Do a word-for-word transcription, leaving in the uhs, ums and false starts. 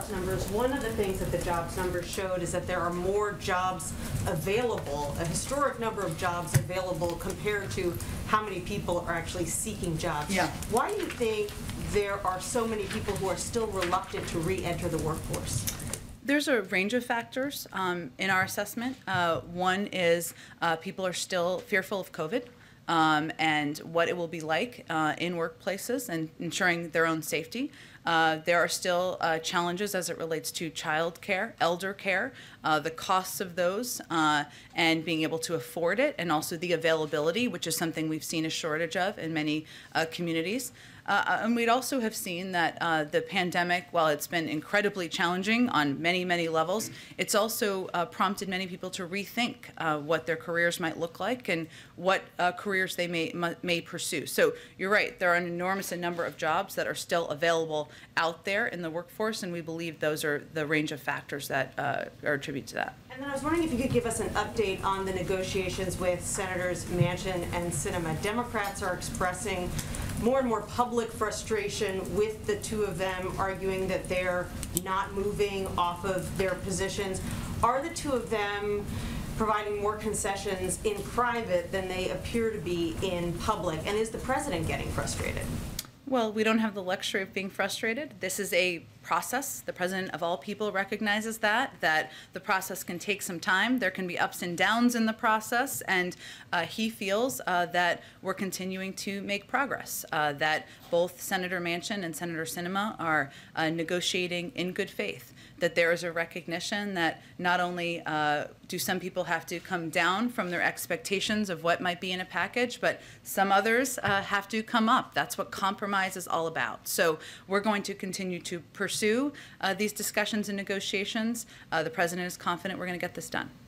jobs numbers, one of the things that the jobs numbers showed is that there are more jobs available, a historic number of jobs available compared to how many people are actually seeking jobs. Yeah. Why do you think there are so many people who are still reluctant to re-enter the workforce? There's a range of factors um, in our assessment. Uh, one is uh, people are still fearful of COVID. Um, and what it will be like uh, in workplaces and ensuring their own safety. Uh, there are still uh, challenges as it relates to child care, elder care, uh, the costs of those, uh, and being able to afford it, and also the availability, which is something we've seen a shortage of in many uh, communities. Uh, and we'd also have seen that uh, the pandemic, while it's been incredibly challenging on many, many levels, it's also uh, prompted many people to rethink uh, what their careers might look like and what uh, careers they may, may pursue. So you're right, there are an enormous number of jobs that are still available out there in the workforce, and we believe those are the range of factors that uh, are attributed to that. And then I was wondering if you could give us an update on the negotiations with Senators Manchin and Sinema. Democrats are expressing more and more public frustration with the two of them, arguing that they're not moving off of their positions. Are the two of them providing more concessions in private than they appear to be in public? And is the president getting frustrated? Well, we don't have the luxury of being frustrated. This is a process. The president of all people recognizes that, that the process can take some time. There can be ups and downs in the process, and uh, he feels uh, that we're continuing to make progress, uh, that both Senator Manchin and Senator Sinema are uh, negotiating in good faith, that there is a recognition that not only uh, do some people have to come down from their expectations of what might be in a package, but some others uh, have to come up. That's what compromise is all about. So we're going to continue to pursue uh, these discussions and negotiations. Uh, the president is confident we're going to get this done.